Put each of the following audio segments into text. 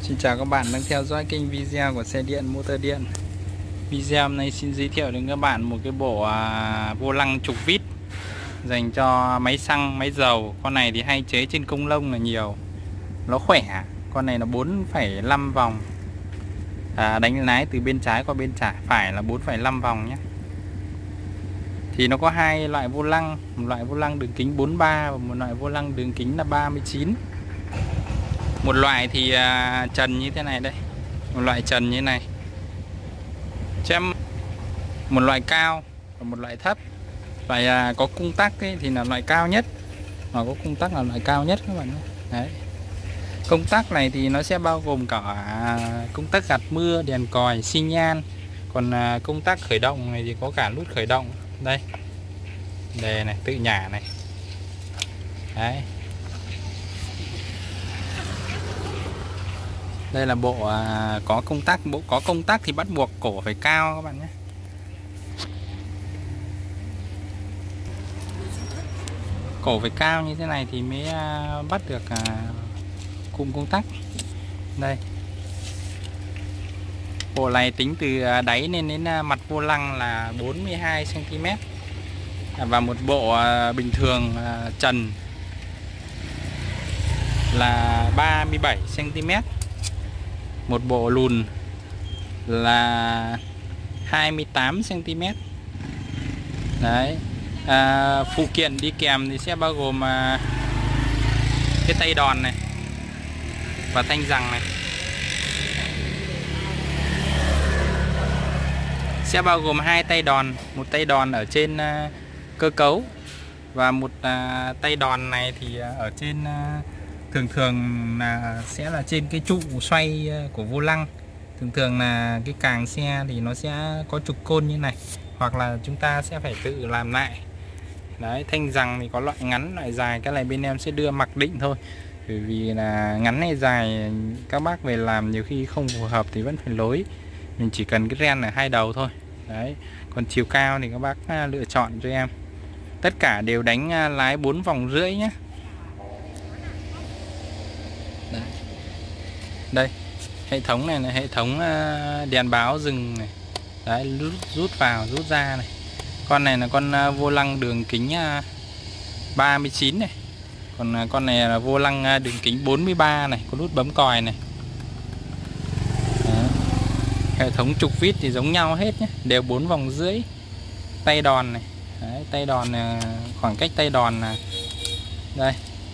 Xin chào các bạn đang theo dõi kênh video của xe điện motor điện. Video hôm nay xin giới thiệu đến các bạn một cái bộ vô lăng trục vít dành cho máy xăng, máy dầu. Con này thì hay chế trên công lông là nhiều, nó khỏe. Con này là 4,5 vòng, đánh lái từ bên trái qua bên phải là 4,5 vòng nhé. Thì nó có hai loại vô lăng, một loại vô lăng đường kính 43 và một loại vô lăng đường kính là 39. Một loại thì trần như thế này đây, một loại trần như này, một loại cao và một loại thấp. Loại có cung tắc ấy, thì là loại cao nhất, mà có cung tắc là loại cao nhất các bạn nhé. Đấy. Công tắc này thì nó sẽ bao gồm cả công tắc gạt mưa, đèn còi, xi nhan. Còn công tắc khởi động này thì có cả nút khởi động đây, đề này, tự nhả này. Đấy. Đây là bộ có công tắc. Bộ có công tắc thì bắt buộc cổ phải cao các bạn nhé. Cổ phải cao như thế này thì mới bắt được cụm công tắc. Đây. Bộ này tính từ đáy lên đến mặt vô lăng là 42 cm. Và một bộ bình thường trần là 37 cm. Một bộ lùn là 28 cm. Đấy. Phụ kiện đi kèm thì sẽ bao gồm cái tay đòn này và thanh giằng này. Sẽ bao gồm hai tay đòn, một tay đòn ở trên cơ cấu và một tay đòn này thì ở trên thường là sẽ là trên cái trụ xoay của vô lăng. Thường là cái càng xe thì nó sẽ có trục côn như này, hoặc là chúng ta sẽ phải tự làm lại. Đấy, thanh giằng thì có loại ngắn, loại dài. Cái này bên em sẽ đưa mặc định thôi, bởi vì là ngắn hay dài các bác về làm nhiều khi không phù hợp thì vẫn phải lối. Mình chỉ cần cái ren ở hai đầu thôi. Đấy, còn chiều cao thì các bác lựa chọn cho em. Tất cả đều đánh lái 4 vòng rưỡi nhé. Đấy. Đây, hệ thống này là hệ thống đèn báo dừng này. Đấy, rút vào, rút ra này. Con này là con vô lăng đường kính 39 này. Còn con này là vô lăng đường kính 43 này, có nút bấm còi này. Đấy. Hệ thống trục vít thì giống nhau hết nhé, đều 4 vòng rưỡi. Tay đòn này. Đấy, tay đòn khoảng cách tay đòn là đây.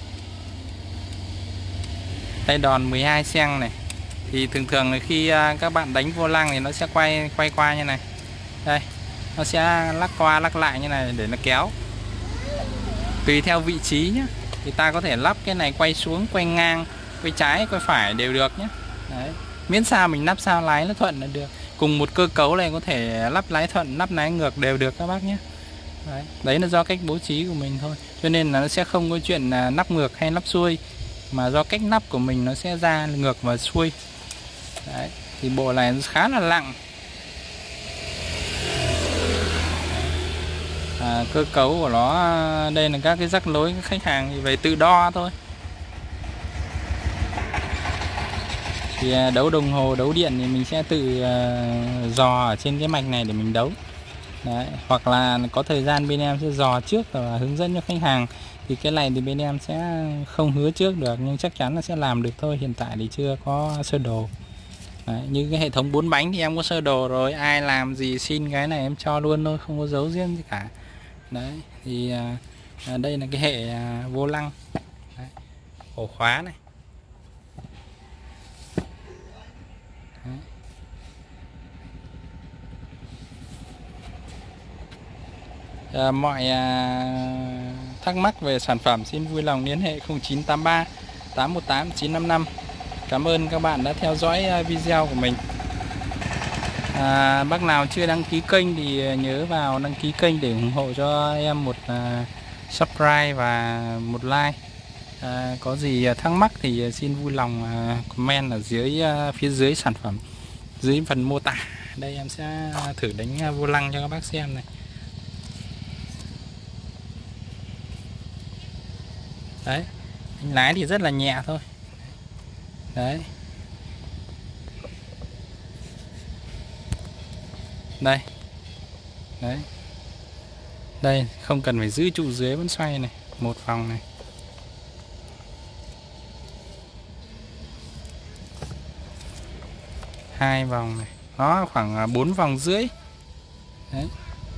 Tay đòn 12 cm này. Thì thường là khi các bạn đánh vô lăng thì nó sẽ quay qua như này. Đây, nó sẽ lắc qua lắc lại như này để nó kéo. Tùy theo vị trí nhé, thì ta có thể lắp cái này quay xuống, quay ngang, quay trái, quay phải đều được nhé. Đấy. Miễn sao mình lắp sao lái nó thuận là được. Cùng một cơ cấu này có thể lắp lái thuận, lắp lái ngược đều được các bác nhé. Đấy là do cách bố trí của mình thôi. Cho nên là nó sẽ không có chuyện lắp ngược hay lắp xuôi, mà do cách lắp của mình nó sẽ ra ngược và xuôi. Đấy. Thì bộ này nó khá là nặng. Cơ cấu của nó đây là các cái rắc lối, khách hàng thì phải tự đo thôi. Thì đấu đồng hồ, đấu điện thì mình sẽ tự dò ở trên cái mạch này để mình đấu. Đấy. Hoặc là có thời gian bên em sẽ dò trước và hướng dẫn cho khách hàng. Thì cái này thì bên em sẽ không hứa trước được, nhưng chắc chắn là sẽ làm được thôi. Hiện tại thì chưa có sơ đồ. Đấy, như cái hệ thống 4 bánh thì em có sơ đồ rồi, ai làm gì xin cái này em cho luôn thôi, không có giấu riêng gì cả. Đấy, thì đây là cái hệ vô lăng. Đấy, ổ khóa này. Đấy. Mọi thắc mắc về sản phẩm xin vui lòng liên hệ 0983 818 955. Cảm ơn các bạn đã theo dõi video của mình. Bác nào chưa đăng ký kênh thì nhớ vào đăng ký kênh để ủng hộ cho em một subscribe và một like. Có gì thắc mắc thì xin vui lòng comment ở dưới phía dưới sản phẩm, dưới phần mô tả. Đây em sẽ thử đánh vô lăng cho các bác xem này. Đấy, lái thì rất là nhẹ thôi. Đấy, Đây. Đấy. Đây, không cần phải giữ trụ dưới vẫn xoay này, một vòng này. Hai vòng này, nó khoảng 4 vòng rưỡi. Đấy.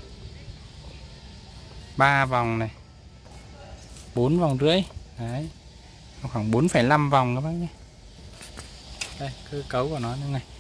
3 vòng này. 4 vòng rưỡi. Đấy. Khoảng 4,5 vòng các bác nhé. Đây, cơ cấu của nó như này.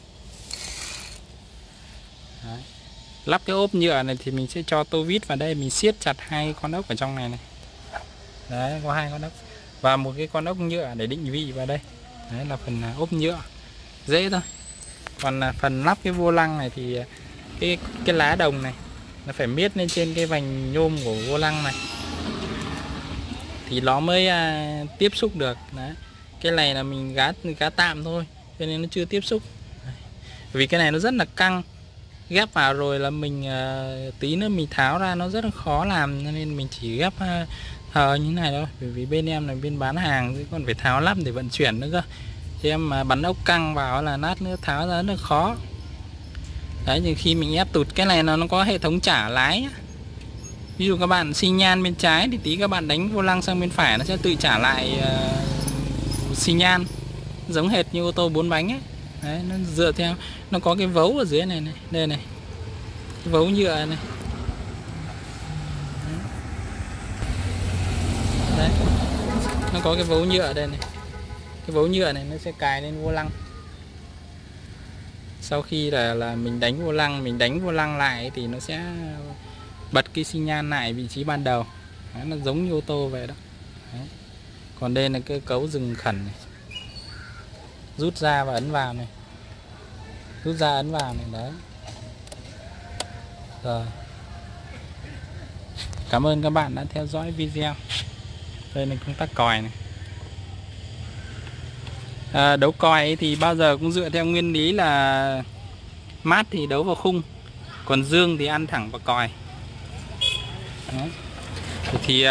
Đấy. Lắp cái ốp nhựa này thì mình sẽ cho tô vít vào đây, mình siết chặt hai con ốc ở trong này này. Đấy, có hai con ốc và một cái con ốc nhựa để định vị vào đây. Đấy là phần ốp nhựa, dễ thôi. Còn phần lắp cái vô lăng này thì cái lá đồng này nó phải miết lên trên cái vành nhôm của vô lăng này thì nó mới tiếp xúc được. Đấy. Cái này là mình gá tạm thôi cho nên nó chưa tiếp xúc. Đấy. Vì cái này nó rất là căng, ghép vào rồi là mình tí nữa mình tháo ra nó rất là khó làm, nên mình chỉ ghép hờ như thế này thôi. Bởi vì bên em là bên bán hàng còn phải tháo lắp để vận chuyển nữa cơ. Thì em mà bắn ốc căng vào là nát nữa tháo ra rất là khó. Đấy, thì khi mình ép tụt cái này nó có hệ thống trả lái nhá. Ví dụ các bạn xi nhan bên trái thì tí các bạn đánh vô lăng sang bên phải nó sẽ tự trả lại xi nhan, giống hệt như ô tô 4 bánh ấy. Đấy, nó dựa theo, nó có cái vấu ở dưới này này, đây này, cái vấu nhựa này. Đấy, nó có cái vấu nhựa ở đây này, cái vấu nhựa này nó sẽ cài lên vô lăng. Sau khi là mình đánh vô lăng lại thì nó sẽ bật cái xi nhan lại vị trí ban đầu. Đấy, nó giống như ô tô vậy đó. Đấy. Còn đây là cái cấu dừng khẩn này, rút ra và ấn vào này, rút ra ấn vào này. Đấy. Rồi. Cảm ơn các bạn đã theo dõi video. Đây là công tắc còi này. Đấu còi thì bao giờ cũng dựa theo nguyên lý là mát thì đấu vào khung, còn dương thì ăn thẳng vào còi. Đấy. Thì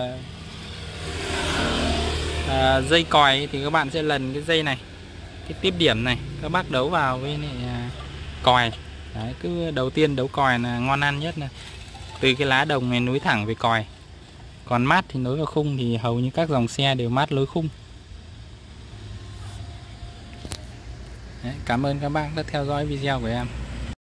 dây còi thì các bạn sẽ lần cái dây này, cái tiếp điểm này, các bác đấu vào với còi. Đấy, cứ đầu tiên đấu còi là ngon ăn nhất, là từ cái lá đồng này nối thẳng với còi. Còn mát thì nối vào khung, thì hầu như các dòng xe đều mát nối khung. Đấy, cảm ơn các bác đã theo dõi video của em.